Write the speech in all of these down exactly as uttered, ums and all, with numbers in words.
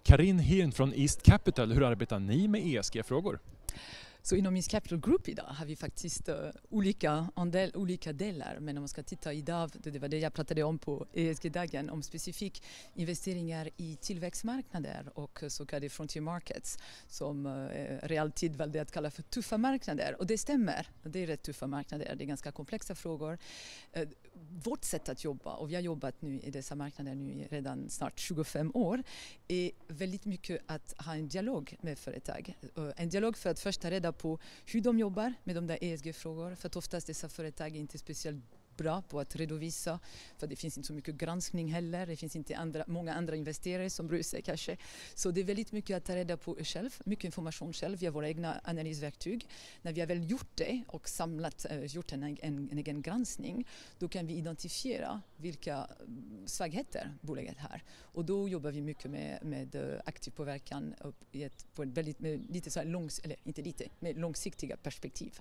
Karin Hirn från East Capital, hur arbetar ni med E S G-frågor? Så inom East Capital Group idag har vi faktiskt uh, olika, andel, olika delar. Men om man ska titta idag, det var det jag pratade om på E S G-dagen, om specifik investeringar i tillväxtmarknader och så kallade frontier markets som uh, realtid valde att kalla för tuffa marknader. Och det stämmer, det är rätt tuffa marknader, det är ganska komplexa frågor. Uh, vårt sätt att jobba, och vi har jobbat nu i dessa marknader nu i redan snart tjugofem år, är väldigt mycket att ha en dialog med företag. Uh, en dialog för att först ta reda på hur de jobbar med de där E S G-frågor, för att oftast dessa företag är inte speciellt bra på att redovisa, för det finns inte så mycket granskning heller, det finns inte andra, många andra investerare som bryr sig kanske. Så det är väldigt mycket att ta reda på själv, mycket information själv via våra egna analysverktyg. När vi har väl gjort det och samlat, gjort en, en, en egen granskning, då kan vi identifiera vilka svagheter bolaget har. Och då jobbar vi mycket med, med aktiv påverkan i ett, på ett väldigt, med lite så här långs, eller inte lite, med långsiktiga perspektiv.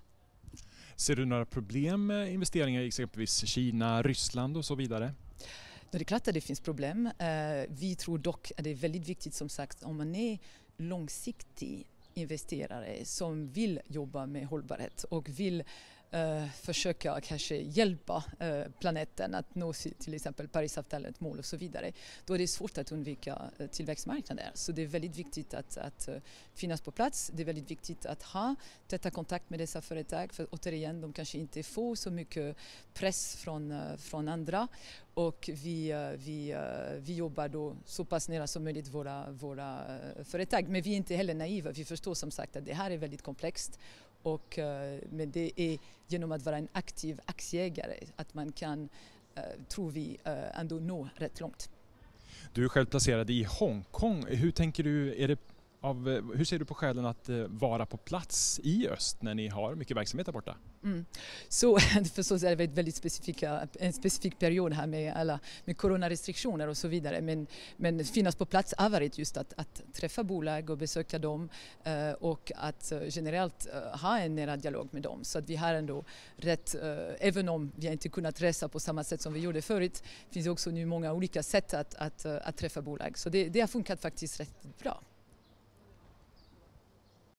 Ser du några problem med investeringar i exempelvis Kina, Ryssland och så vidare? Det är klart att det finns problem. Vi tror dock att det är väldigt viktigt, som sagt, om man är långsiktig investerare som vill jobba med hållbarhet och vill Uh, försöka kanske hjälpa uh, planeten att nå till exempel Parisavtalet mål och så vidare, då är det svårt att undvika uh, tillväxtmarknader. Så det är väldigt viktigt att, att uh, finnas på plats. Det är väldigt viktigt att ha täta kontakt med dessa företag, för återigen, de kanske inte får så mycket press från, uh, från andra. Och vi, uh, vi, uh, vi jobbar då så pass nära som möjligt våra, våra uh, företag. Men vi är inte heller naiva. Vi förstår som sagt att det här är väldigt komplext. Och, uh, men det är genom att vara en aktiv aktieägare att man kan, uh, tror vi, uh, ändå nå rätt långt. Du är själv placerad i Hongkong. Hur tänker du, är det av, hur ser du på skälen att uh, vara på plats i öst när ni har mycket verksamhet där borta? Mm. Så förstås är det ett väldigt specifika, en specifik period här med alla med coronarestriktioner och så vidare, men, men finnas på plats har varit just att, att träffa bolag och besöka dem uh, och att uh, generellt uh, ha en nära dialog med dem, så att vi har ändå rätt, uh, även om vi inte kunnat resa på samma sätt som vi gjorde förut, finns det också nu många olika sätt att, att, uh, att träffa bolag, så det, det har funkat faktiskt rätt bra.